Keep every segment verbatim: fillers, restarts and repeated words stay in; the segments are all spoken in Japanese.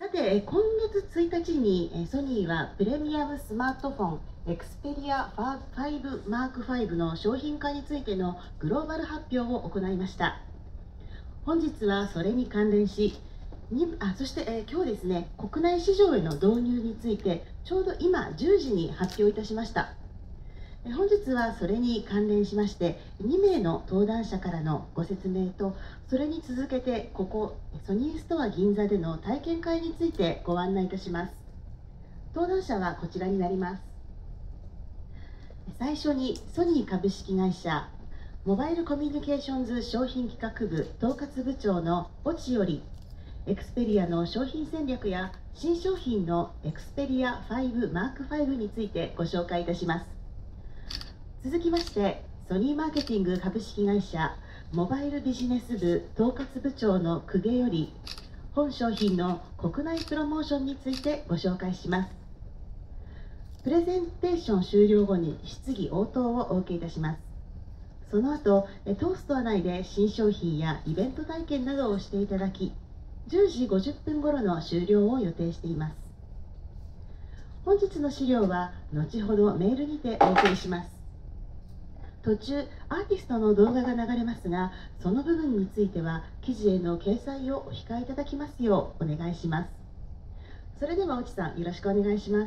さて、今月ついたちにソニーはプレミアムスマートフォン Xperia ファイブ Mark ファイブの商品化についてのグローバル発表を行いました。本日はそれに関連し、にあそして、えー、今日ですね、国内市場への導入についてちょうど今じゅうじに発表いたしました。本日はそれに関連しましてにめいの登壇者からのご説明と、それに続けてここソニーストア銀座での体験会についてご案内いたします。登壇者はこちらになります。最初にソニー株式会社モバイルコミュニケーションズ商品企画部統括部長の越智より、エクスペリアの商品戦略や新商品のエクスペリア ファイブ マークファイブについてご紹介いたします。続きまして、ソニーマーケティング株式会社モバイルビジネス部統括部長の公家より、本商品の国内プロモーションについてご紹介します。プレゼンテーション終了後に質疑応答をお受けいたします。その後、当ストア内で新商品やイベント体験などをしていただき、じゅうじごじゅっぷん頃の終了を予定しています。本日の資料は後ほどメールにてお送りします。途中アーティストの動画が流れますが、その部分については記事への掲載をお控えいただきますようお願いします。それでは越智さん、よろしくお願いします。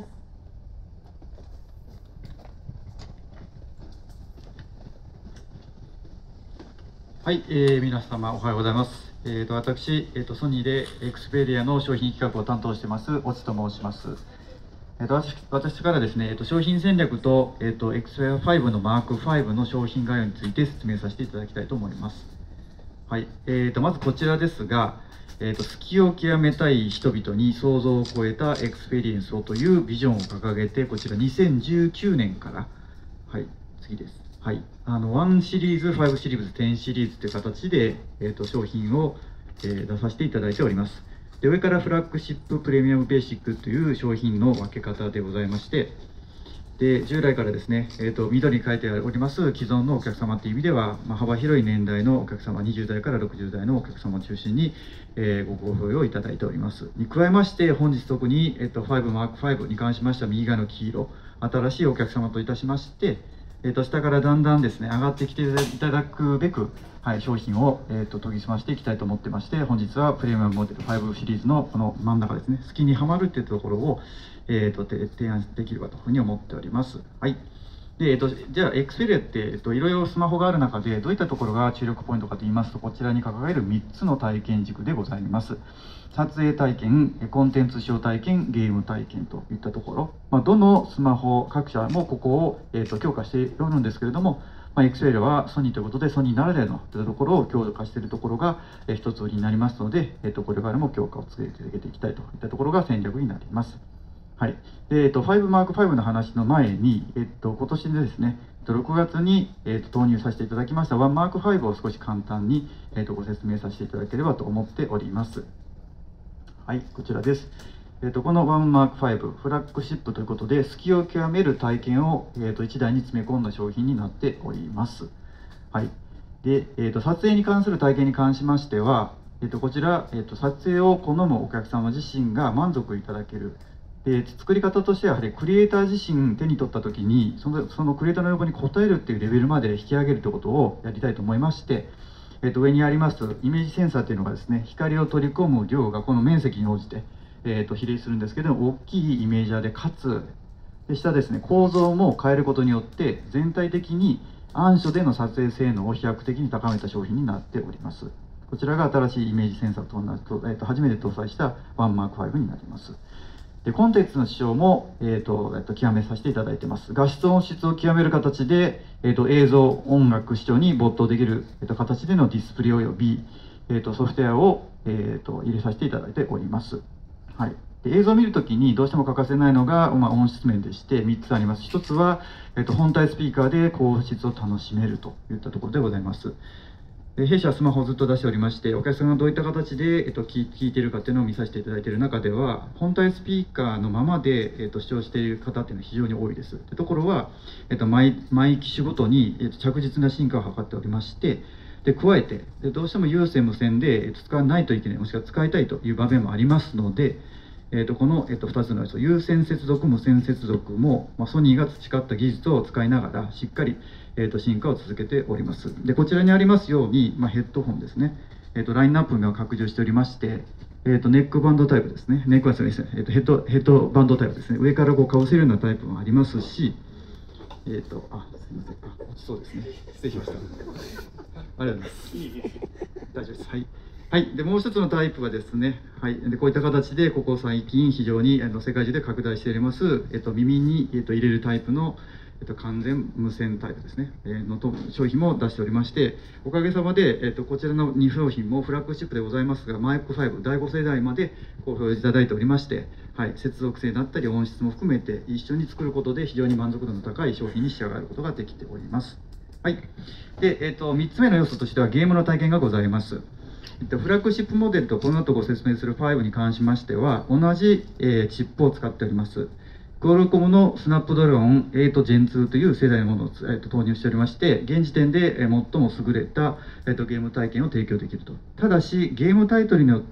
はい、えー、皆様おはようございます。えーと私、えーとソニーでエクスペリアの商品企画を担当しています越智と申します。えー、と 私, 私からですね、えー、と商品戦略と、えー、と エクスペリアファイブのマークファイブの商品概要について説明させていただきたいと思います。はい、えー、とまずこちらですが、えー、と好きを極めたい人々に想像を超えたエクスペリエンスをというビジョンを掲げて、こちらにせんじゅうきゅうねんから、はい、次です。はい、あのワンシリーズ、ファイブシリーズ、テンシリーズという形で、えー、と商品を、えー、出させていただいております。で、上からフラッグシップ、プレミアムベーシックという商品の分け方でございまして、で従来からですね、えー、と緑に書いております既存のお客様という意味では、まあ、幅広い年代のお客様、にじゅうだいからろくじゅうだいのお客様を中心に、えー、ご好評をいただいております。に加えまして、本日特に、えー、とファイブマークファイブに関しましては、右側の黄色、新しいお客様といたしまして、えー、と下からだんだんですね、上がってきていただくべく、はい、商品を、えー、と研ぎ澄ましていきたいと思ってまして、本日はプレミアムモデルファイブシリーズのこの真ん中ですね、好きにはまるというところを、えー、と提案できればというふうに思っております。はい。で、えー、とじゃあ、エクスペリアって、えー、といろいろスマホがある中で、どういったところが注力ポイントかといいますと、こちらに掲げるみっつの体験軸でございます。撮影体験、コンテンツ使用体験、ゲーム体験といったところ、まあ、どのスマホ各社もここを、えー、と強化しておるんですけれども、まあ、エクスペリアはソニーということで、ソニーならではのというところを強化しているところが、えー、一つ売りになりますので、えー、とこれからも強化を続けていきたいといったところが戦略になります。はい。で、えっと、ファイブマークファイブの話の前に、えっと、今年でですね、ろくがつに、えっと、投入させていただきましたワンマークファイブを少し簡単に、えっと、ご説明させていただければと思っております。はい、こちらです。えっと、このワンマークファイブ、フラッグシップということで、好きを極める体験を、えっと、いちだいに詰め込んだ商品になっております。はい。で、えっと、撮影に関する体験に関しましては、えっと、こちら、えっと、撮影を好むお客様自身が満足いただける。で作り方としては、やはりクリエイター自身手に取ったときにその、そのクリエイターの要望に応えるっていうレベルまで引き上げるということをやりたいと思いまして、えっと、上にありますイメージセンサーというのがですね、光を取り込む量がこの面積に応じて、えっと、比例するんですけども、大きいイメージャーで、かつ、で下ですね、構造も変えることによって、全体的に暗所での撮影性能を飛躍的に高めた商品になっております。こちらが新しいイメージセンサーと同じと、えっと、初めて搭載したワンマークファイブになります。でコンテンツの使用も、えーとえー、と極めさせていただいています。画質音質を極める形で、えー、と映像、音楽視聴に没頭できる、えー、と形でのディスプレイおよび、えー、とソフトウェアを、えー、と入れさせていただいております。はい、で映像を見るときにどうしても欠かせないのが、まあ、音質面でしてみっつあります。ひとつは、えー、と本体スピーカーで高質を楽しめるといったところでございます。弊社はスマホをずっと出しておりまして、お客さんがどういった形で、えっと、聞いているかというのを見させていただいている中では、本体スピーカーのままで、えっと、視聴している方っていうのは非常に多いです。というところは、えっと、毎, 毎機種ごとに、えっと、着実な進化を図っておりまして、で加えてで、どうしても有線無線で使わないといけない、もしくは使いたいという場面もありますので、 えー、とこの、えー、とふたつの要素、有線接続、無線接続も、まあ、ソニーが培った技術を使いながら、しっかり、えー、と進化を続けております。で、こちらにありますように、まあ、ヘッドホンですね、えー、とラインナップが拡充しておりまして、えー、とネックバンドタイプですね、ネックはですね、えー、とヘッドヘッドバンドタイプですね、上からこうかぶせるようなタイプもありますし、えー、とあすみません、あ落ちそうですね、失礼しました。ありがとうございます。大丈夫です。はい。はい、でもう一つのタイプはですね、はい、でこういった形でここ最近非常にあの世界中で拡大しております、えっと、耳に、えっと、入れるタイプの、えっと、完全無線タイプですね、えー、のと商品も出しておりまして、おかげさまで、えっと、こちらのに商品もフラッグシップでございますが、マイクファイブだいご世代までご表示いただいておりまして、はい、接続性だったり音質も含めて一緒に作ることで非常に満足度の高い商品に仕上がることができております。はい、で、えっと、みっつめの要素としてはゲームの体験がございます。フラッグシップモデルとこの後ご説明するごに関しましては、同じ、えー、チップを使っております。クオルコムのスナップドラゴンエイトジェンツーという世代のものを、えー、と投入しておりまして、現時点で、えー、最も優れた、えー、とゲーム体験を提供できると。ただし、ゲームタイトルによって、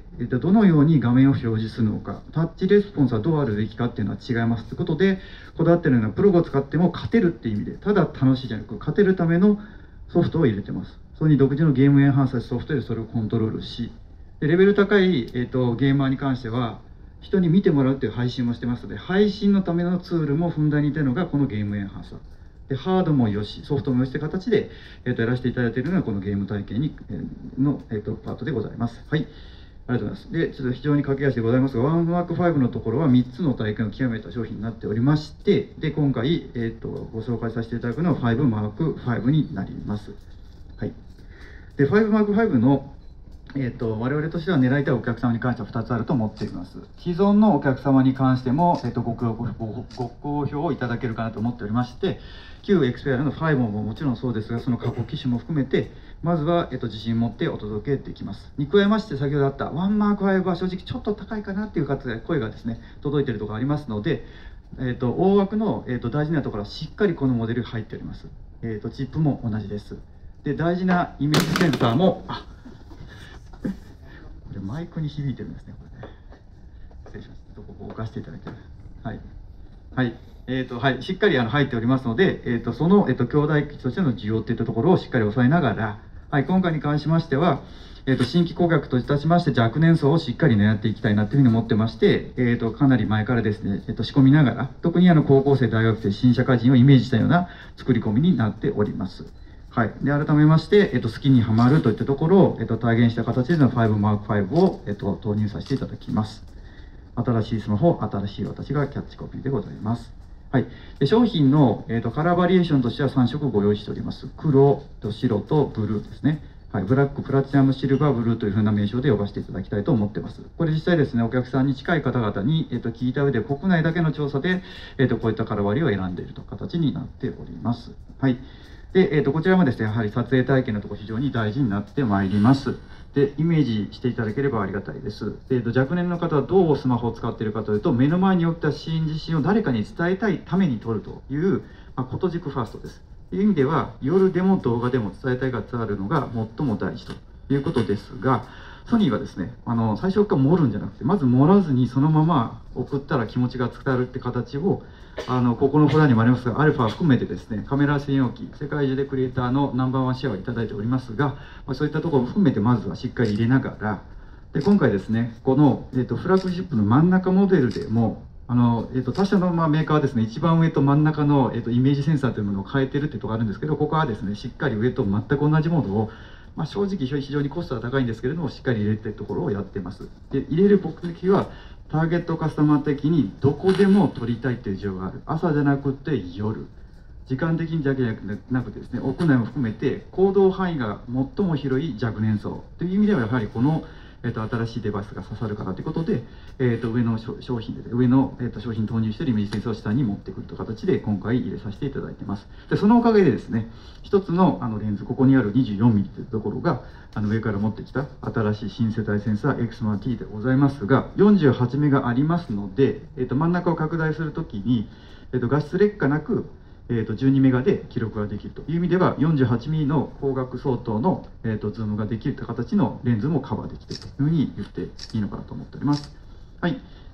えー、とどのように画面を表示するのか、タッチレスポンスはどうあるべきかっていうのは違いますということで、こだわっているのはプロが使っても勝てるっていう意味で、ただ楽しいじゃなく、勝てるためのソフトを入れてます。ソニー独自のゲームエンハンサーソフトでそれをコントロールし、でレベル高い、えー、とゲーマーに関しては、人に見てもらうという配信もしてますので、配信のためのツールもふんだんにいてるのがこのゲームエンハンサー。でハードもよし、ソフトもよしという形で、えー、とやらせていただいているのがこのゲーム体験に、えー、の、えー、とパートでございます。はい。ありがとうございます。で、ちょっと非常に駆け足でございますが、ワンマークファイブのところはみっつの体験を極めた商品になっておりまして、で、今回、えー、とご紹介させていただくのはファイブマークファイブになります。はい。で、ファイブマークファイブの、えー、と我々としては狙いたいお客様に関してはふたつあると思っています。既存のお客様に関しても、えー、とごごご好評をいただけるかなと思っておりまして、旧エクスペリアのファイブももちろんそうですが、その過去機種も含めて、まずは、えー、と自信を持ってお届けできます。に加えまして、先ほどあったワンマークファイブは正直ちょっと高いかなっていう方で声がですね、届いているところありますので、えー、と大枠の、えー、と大事なところはしっかりこのモデル入っております。えー、とチップも同じです。で、大事なイメージセンサーも、あこれマイクに響いてるんですね、これね。失礼します。ちょっとここ置かせていただきます。はい。はい。えーと、はい。しっかりあの入っておりますので、えーと、その、えーと、兄弟機としての需要っていったところをしっかり抑えながら、はい。今回に関しましては、えーと、新規顧客といたしまして若年層をしっかり狙っていきたいなというふうに思ってまして、えーと、かなり前からですね、えーと、仕込みながら、特にあの高校生、大学生、新社会人をイメージしたような作り込みになっております。はい、で改めまして、えっと、好きにはまるといったところを、えっと、体現した形でのファイブマークファイブを、えっと、投入させていただきます。新しいスマホ、新しい私がキャッチコピーでございます。はい、で商品の、えっと、カラーバリエーションとしてはさん色ご用意しております。黒と白とブルーですね。はい、ブラック、プラチナム、シルバー、ブルーというふうな名称で呼ばせていただきたいと思っています。これ実際ですね、お客さんに近い方々に、えっと、聞いた上で、国内だけの調査で、えっと、こういったカラーバリを選んでいるという形になっております。はい。で、えー、とこちらもですね、やはり撮影体験のところ非常に大事になってまいります。で、イメージしていただければありがたいです。で、えー、と若年の方はどうスマホを使っているかというと、目の前に起きたシーン自身を誰かに伝えたいために撮るという、まあ、こと軸ファーストです。という意味では、夜でも動画でも伝えたいが伝わるのが最も大事ということですが、ソニーはですね、あの最初から盛るんじゃなくて、まず盛らずにそのまま送ったら気持ちが伝わるって形を、あのここのフォラにもありますが、アルファ含めてですね、カメラ専用機、世界中でクリエイターのナンバーワンシェアをいただいておりますが、まあ、そういったところを含めてまずはしっかり入れながら、で今回ですね、この、えー、とフラッグシップの真ん中モデルでも、あのえー、と他社のまあメーカーはですね、一番上と真ん中の、えー、とイメージセンサーというものを変えてるっていうところがあるんですけど、ここはですね、しっかり上と全く同じモードを、まあ、正直非常にコストが高いんですけれども、しっかり入れているところをやってます。で入れる目的は、ターゲットカスタマー的にどこでも撮りたいという需要がある。朝じゃなくて夜。時間的にだけじゃなくてですね、屋内も含めて行動範囲が最も広い若年層という意味では、やはりこの、えー、と新しいデバイスが刺さるからということで、えー、と上の商品で、上の、えー、と商品投入しているイメージセンサーを下に持ってくるという形で今回入れさせていただいています。でそのおかげでですね、一つのあのレンズ、ここにある にじゅうよんミリ というところがあの上から持ってきた新しい新世代センサー エックスワンティー でございますが、よんじゅうはちメガありますので、えー、と真ん中を拡大するときに、えー、と画質劣化なくえー、とじゅうにメガで記録ができるという意味では、よんじゅうはちミリの光学相当の、えー、とズームができるという形のレンズもカバーできているというふうに言っていいのかなと思っております。はい。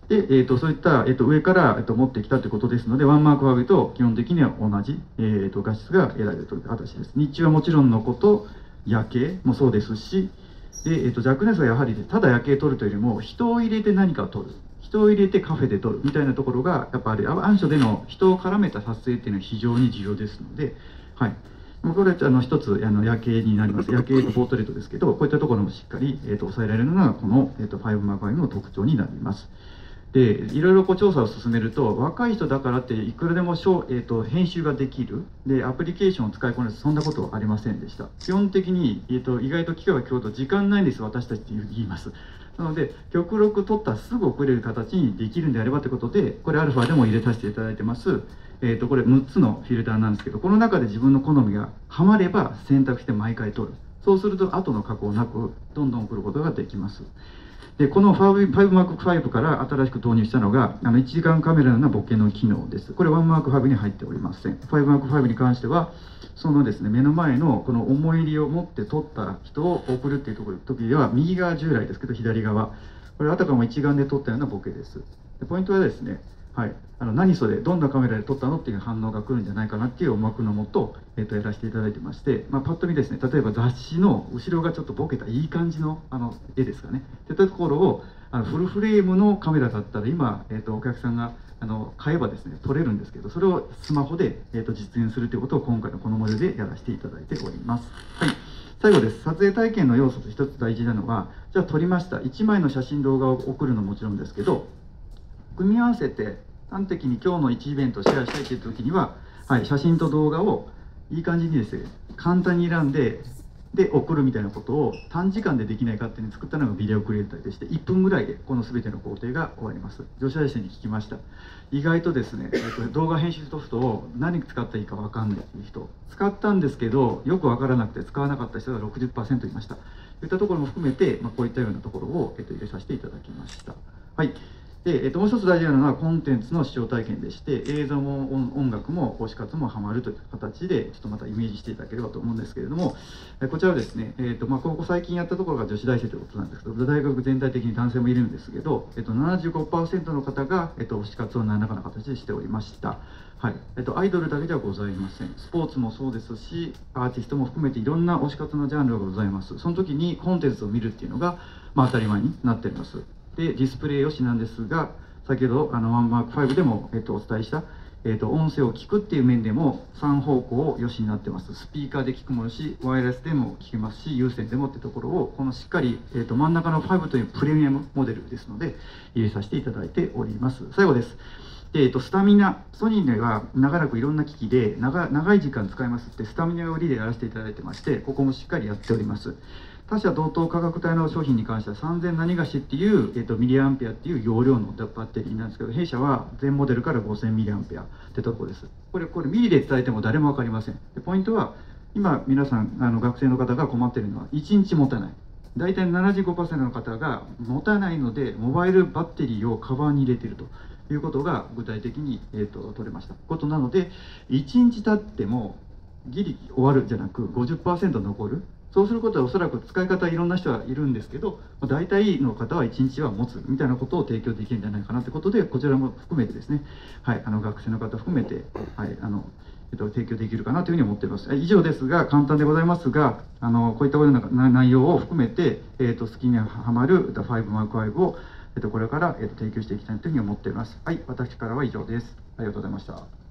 で、えー、とそういった、えー、と上から、えー、と持ってきたということですので、ワンマークファイブと基本的には同じ、えー、と画質が得られるという形です。日中はもちろんのこと、夜景もそうですし、でえー、と若干ですが、やはりただ夜景撮るというよりも、人を入れて何かを撮る、人を入れてカフェで撮るみたいなところが、やっぱり暗所での人を絡めた撮影っていうのは非常に重要ですので、はい。これはあの一つあの夜景になります。夜景とポートレートですけど、こういったところもしっかり、えー、と抑えられるのが、この、えー、とファイブマークファイブの特徴になります。でいろいろこう調査を進めると、若い人だからっていくらでもショー、えー、と編集ができるで、アプリケーションを使いこなす、そんなことはありませんでした。基本的に、えー、と意外と聞けば聞くほど時間ないんです、私たちって言います。なので極力取ったらすぐ送れる形にできるんであればということで、これアルファでも入れさせていただいてます。えー、とこれむっつのフィルターなんですけど、この中で自分の好みがハマれば選択して毎回取る。そうすると後の加工なくどんどん送ることができます。でこのファイブマークファイブから新しく導入したのが、あのいちじかんカメラのようなボケの機能です。これワンマークファイブに入っておりません。ファイブマークファイブに関しては、そのですね、目の前のこの思い入りを持って撮った人を送るっていうところ時では、右側従来ですけど、左側、これあたかも一眼で撮ったようなボケです。でポイントはですね、はい、あの何それ、どんなカメラで撮ったのっていう反応が来るんじゃないかなっていう思惑のもと、えー、とやらせていただいてまして、まあ、パッと見ですね、例えば雑誌の後ろがちょっとボケたいい感じのあの絵ですかね、っていったところをあのフルフレームのカメラだったら今、えー、とお客さんがあの買えばですね撮れるんですけど、それをスマホで、えー、と実現するということを今回のこのモデルでやらせていただいております。はい、最後です。撮影体験の要素と一つ大事なのは、じゃあ撮りましたいちまいの写真動画を送るのももちろんですけど、組み合わせて端的に今日のいちイベントをシェアしたいという時には、はい、写真と動画をいい感じにですね、簡単に選んでで送るみたいなことを短時間でできないかっていうのを作ったのがビデオクリエイターでして、いっぷんぐらいでこの全ての工程が終わります。女子大生に聞きました。意外とですね、動画編集ソフトを何使ったらいいか分かんないっていう人、使ったんですけどよく分からなくて使わなかった人が ろくじゅっパーセント いました。といったところも含めて、まあ、こういったようなところを、えっと、入れさせていただきました。はい。でえっと、もう一つ大事なのはコンテンツの視聴体験でして、映像も音楽も推し活もハマるという形でちょっとまたイメージしていただければと思うんですけれども、こちらはですね、えっとまあ、ここ最近やったところが女子大生ということなんですけど、大学全体的に男性もいるんですけど、えっと、ななじゅうごパーセント の方が、えっと、推し活を何らかの形でしておりました。はい、えっと、アイドルだけではございません。スポーツもそうですし、アーティストも含めていろんな推し活のジャンルがございます。その時にコンテンツを見るっていうのが、まあ、当たり前になっております。で、ディスプレイよしなんですが、先ほどあのワンマークファイブでも、えっと、お伝えした、えっと、音声を聞くっていう面でもさん方向よしになってます。スピーカーで聞くものし、ワイヤレスでも聞けますし、有線でもってところを、このしっかり、えっと、真ん中のファイブというプレミアムモデルですので、入れさせていただいております。最後です。でえっと、スタミナ、ソニーでは長らくいろんな機器で 長, 長い時間使いますってスタミナ売りでやらせていただいてまして、ここもしっかりやっております。他社同等価格帯の商品に関してはさんぜん何がしっていう、えっと、ミリアンペアっていう容量のバッテリーなんですけど、弊社は全モデルからごせんミリアンペアってところです。これ、これミリで伝えても誰も分かりません。でポイントは、今皆さんあの学生の方が困っているのは、いちにち持たない。大体 ななじゅうごパーセント の方が持たないので、モバイルバッテリーをカバンに入れているということが具体的に、えー、と取れましたことなので、いちにち経ってもギリ終わるじゃなく ごじゅっパーセント 残る。そうすることはおそらく使い方いろんな人がいるんですけど、大体の方はいちにちは持つみたいなことを提供できるんじゃないかなということで、こちらも含めてですね、はい、あの学生の方含めて、はい、あのえっと、提供できるかなというふうに思っています。以上ですが、簡単でございますが、あのこういったような内容を含めて、えっと、好きにはまるファイブマークファイブを、えっと、これから、えっと、提供していきたいというふうに思っています。はい、私からは以上です。ありがとうございました。